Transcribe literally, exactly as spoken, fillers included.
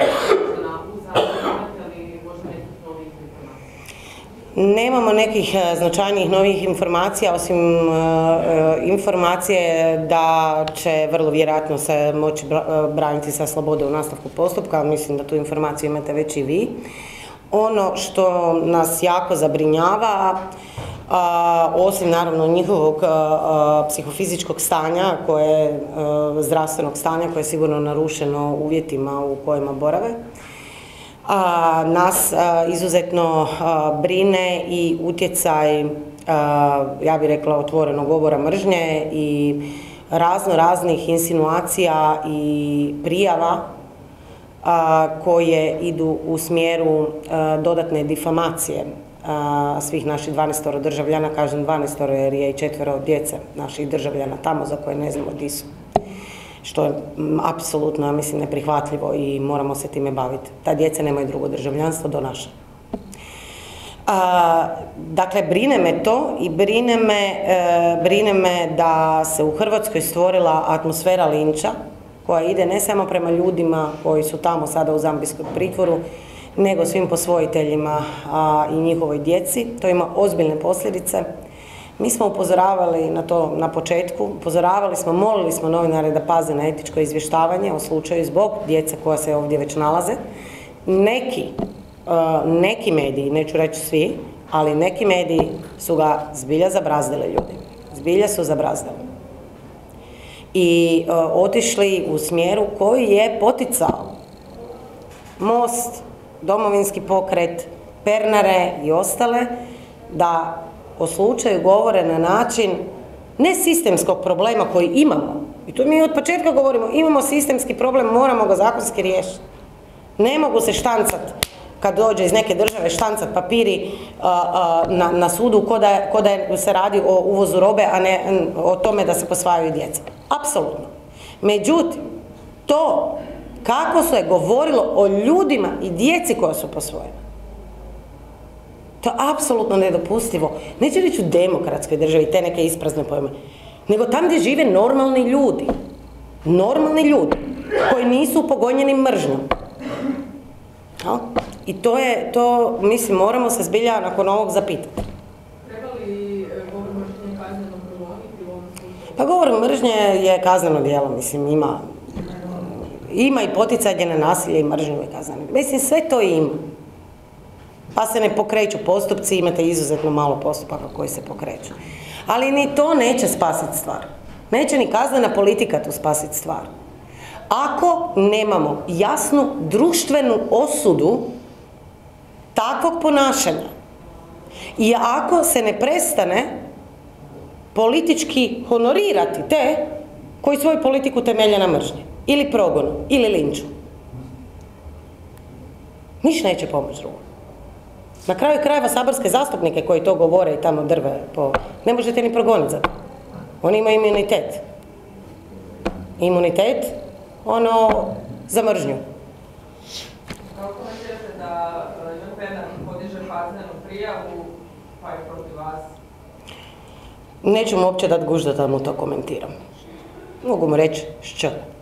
održana u Zagrebu, imate li možda nekih novih informacija? Nemamo nekih značajnijih novih informacija, osim uh, informacije da će vrlo vjerojatno se moći braniti sa slobode u nastavku postupka, mislim da tu informaciju imate već i vi. Ono što nas jako zabrinjava, a, osim naravno njihovog a, a, psihofizičkog stanja, koje, a, zdravstvenog stanja koje je sigurno narušeno uvjetima u kojima borave, a, nas a, izuzetno a, brine i utjecaj, a, ja bih rekla, otvorenog govora mržnje i razno raznih insinuacija i prijava a, koje idu u smjeru a, dodatne difamacije a, svih naših dvanaestoro državljana, kažem dvanaestoro jer je i četvero djece naših državljana tamo za koje ne znamo di su. Što je m, apsolutno, ja mislim, neprihvatljivo i moramo se time baviti. Ta djeca nemaju drugo državljanstvo do naše. A, dakle, brine me to i brine me, e, brine me da se u Hrvatskoj stvorila atmosfera linča koja ide ne samo prema ljudima koji su tamo sada u zambijskom pritvoru, nego svim posvojiteljima a, i njihovoj djeci. To ima ozbiljne posljedice. Mi smo upozoravali na to na početku, upozoravali smo, molili smo novinare da paze na etičko izvještavanje o slučaju zbog djece koja se ovdje već nalaze. Neki, uh, neki mediji, neću reći svi, ali neki mediji su ga zbilja zabrazdili ljudi. Zbilja su zabrazdili. I uh, otišli u smjeru koji je poticao Most, Domovinski pokret, Pernare i ostale da o slučaju govore na način ne sistemskog problema koji imamo. I tu mi od početka govorimo, imamo sistemski problem, moramo ga zakonski riješiti. Ne mogu se štancati, kad dođe iz neke države, štancati papiri a, a, na, na sudu ko da, ko da se radi o uvozu robe, a ne o tome da se posvajaju djeca. Apsolutno. Međutim, to kako se je govorilo o ljudima i djeci koja su posvojena, to je apsolutno nedopustivo. Neću reći u demokratskoj državi, te neke isprazne pojme, nego tam gdje žive normalni ljudi. Normalni ljudi koji nisu pogonjeni mržnjom. No? I to je, to, mislim, moramo se zbilja nakon ovog zapitati. Treba li govor mržnje kazneno progoniti u ovom slučaju? Pa govor mržnje je kazneno djelo, mislim, ima, ima i poticanje na nasilje i mržnju je kazneno. Mislim, sve to ima. Pa se ne pokreću postupci, imate izuzetno malo postupaka koji se pokreću. Ali ni to neće spasiti stvar. Neće ni kaznena politika tu spasiti stvar. Ako nemamo jasnu društvenu osudu takvog ponašanja i ako se ne prestane politički honorirati te koji svoju politiku temelje na mržnji, ili progonu, ili linču, ništa neće pomoći drugo. Na kraju krajeva saborske zastupnike koji to govore i tamo drve, po, ne možete ni progoniti za to. Oni imaju imunitet. Imunitet, ono, za mržnju. Kako komentirate da Ivana Pernara podiže kaznenu prijavu, pa je protiv vas? Neću mu uopće dati gušt da mu to komentiram. Mogu mu reći šć.